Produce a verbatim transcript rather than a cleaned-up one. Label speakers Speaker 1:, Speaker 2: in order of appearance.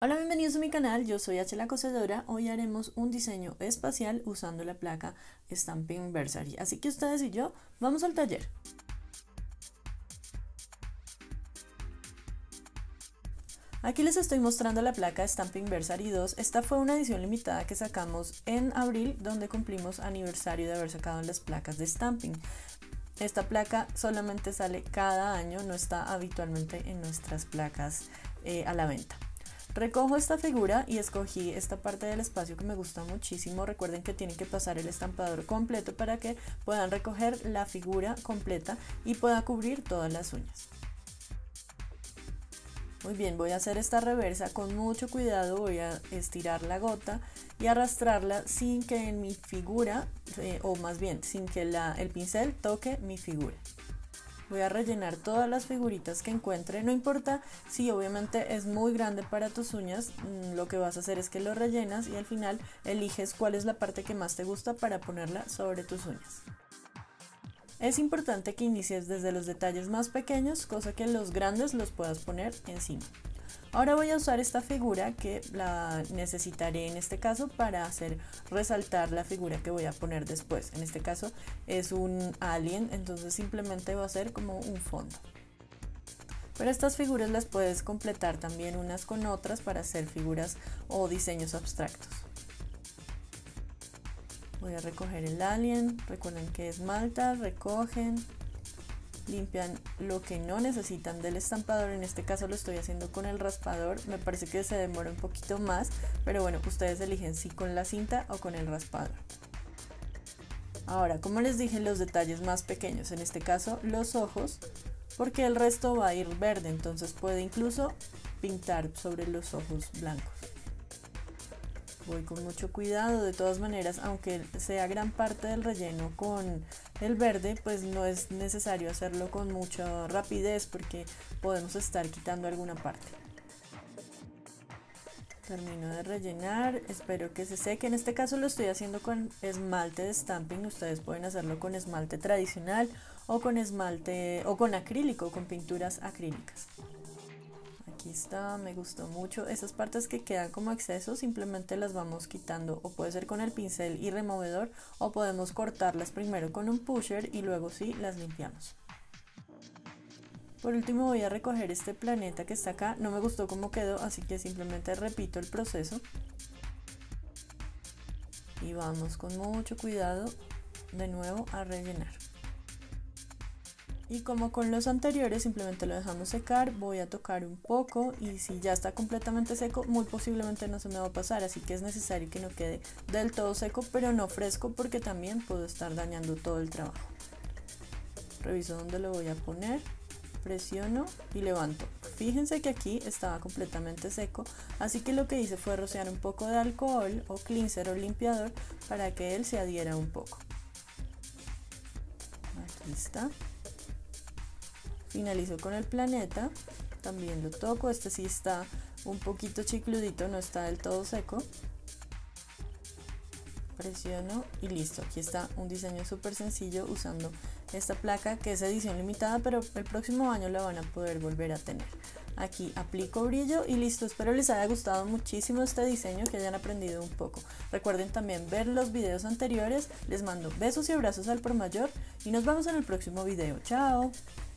Speaker 1: Hola, bienvenidos a mi canal, yo soy H la Cosedora. Hoy haremos un diseño espacial usando la placa Stampin' Versary. Así que ustedes y yo vamos al taller. Aquí les estoy mostrando la placa Stampin' Versary dos. Esta fue una edición limitada que sacamos en abril, donde cumplimos aniversario de haber sacado las placas de Stampin'. Esta placa solamente sale cada año, no está habitualmente en nuestras placas eh, a la venta. Recojo esta figura y escogí esta parte del espacio que me gusta muchísimo. Recuerden que tienen que pasar el estampador completo para que puedan recoger la figura completa y pueda cubrir todas las uñas. Muy bien, voy a hacer esta reversa con mucho cuidado, voy a estirar la gota y arrastrarla sin que en mi figura, eh, o más bien sin que la, el pincel toque mi figura. Voy a rellenar todas las figuritas que encuentre, no importa si obviamente es muy grande para tus uñas, lo que vas a hacer es que lo rellenas y al final eliges cuál es la parte que más te gusta para ponerla sobre tus uñas. Es importante que inicies desde los detalles más pequeños, cosa que los grandes los puedas poner encima. Ahora voy a usar esta figura que la necesitaré en este caso para hacer resaltar la figura que voy a poner después. En este caso es un alien, entonces simplemente va a ser como un fondo. Pero estas figuras las puedes completar también unas con otras para hacer figuras o diseños abstractos. Voy a recoger el alien, recuerden que esmalta, recogen, limpian lo que no necesitan del estampador. En este caso lo estoy haciendo con el raspador, me parece que se demora un poquito más, pero bueno, ustedes eligen si con la cinta o con el raspador. Ahora, como les dije, los detalles más pequeños, en este caso los ojos, porque el resto va a ir verde, entonces puede incluso pintar sobre los ojos blancos. Voy con mucho cuidado, de todas maneras, aunque sea gran parte del relleno con el verde, pues no es necesario hacerlo con mucha rapidez porque podemos estar quitando alguna parte. Termino de rellenar, espero que se seque. En este caso lo estoy haciendo con esmalte de Stampin', ustedes pueden hacerlo con esmalte tradicional o con esmalte o con acrílico, con pinturas acrílicas. Aquí está, me gustó mucho. Esas partes que quedan como exceso simplemente las vamos quitando, o puede ser con el pincel y removedor, o podemos cortarlas primero con un pusher y luego sí las limpiamos. Por último voy a recoger este planeta que está acá, no me gustó cómo quedó, así que simplemente repito el proceso. Y vamos con mucho cuidado de nuevo a rellenar. Y como con los anteriores simplemente lo dejamos secar, voy a tocar un poco y si ya está completamente seco muy posiblemente no se me va a pasar, así que es necesario que no quede del todo seco pero no fresco porque también puedo estar dañando todo el trabajo. Reviso dónde lo voy a poner, presiono y levanto. Fíjense que aquí estaba completamente seco, así que lo que hice fue rociar un poco de alcohol o cleanser o limpiador para que él se adhiera un poco. Aquí está. Finalizo con el planeta, también lo toco, este sí está un poquito chicludito, no está del todo seco. Presiono y listo, aquí está un diseño súper sencillo usando esta placa que es edición limitada, pero el próximo año la van a poder volver a tener. Aquí aplico brillo y listo, espero les haya gustado muchísimo este diseño, que hayan aprendido un poco. Recuerden también ver los videos anteriores, les mando besos y abrazos al por mayor y nos vemos en el próximo video. ¡Chao!